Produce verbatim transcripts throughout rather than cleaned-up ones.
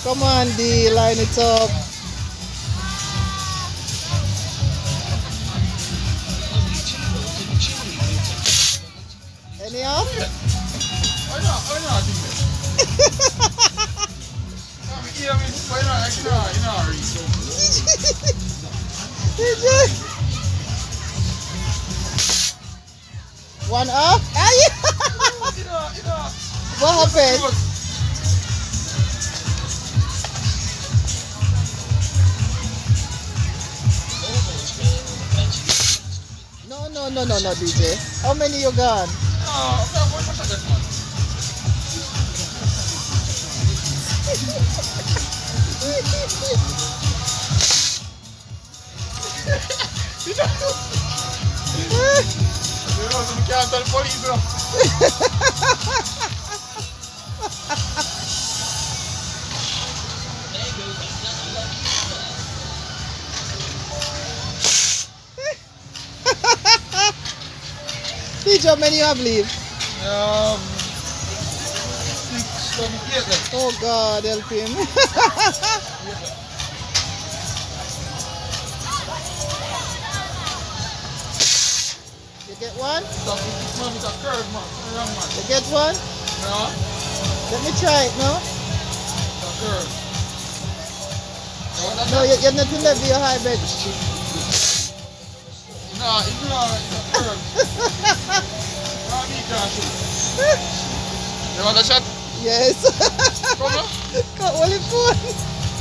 Come on, D, line it up. Any up? Why not? Why not? I mean, why not? I can't, you know, One up? Ah, yeah. What happened? No, no, no, no, no, D J. How many you got? No, one more shot, man. You know, so we can't tell police, bro. D J, how many you have leave? Um, six, seven, eight then. Oh God, help him. You get one? Stop it, man, it's a curve, man. Wrong, man. You get one? No? Let me try it, no? It's a curve. No, that's No, you, you're not to level your high bench. No, it's not, it's a curve. No, me can't shoot. You want a shot? Yes. Come on. Cut all the phone.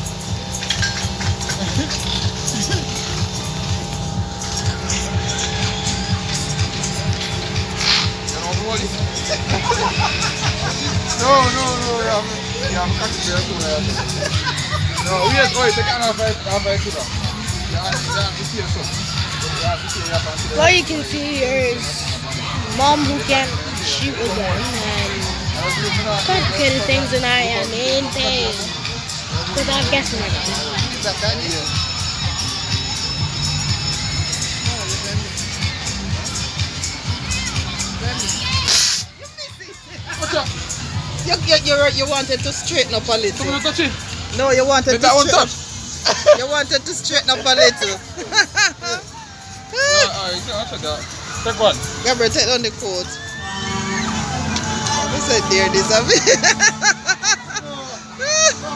No, no, no, you have, you have catch there too. No, wait, wait, take an half a kilo. You have to see yourself. What you can see here is mom who can't shoot a gun and complicated things and I am in pain. Because I'm guessing it. Is that Danny? What's up? You, you, you, you wanted to straighten up a little. Someone touch it? No, you wanted Did to that one straighten touch? You wanted to straighten up a little. Alright, you can check that. Take one. Gabriel, take on the coat. I said, dear, this a bit.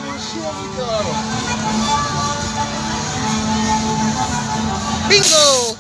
Bingo!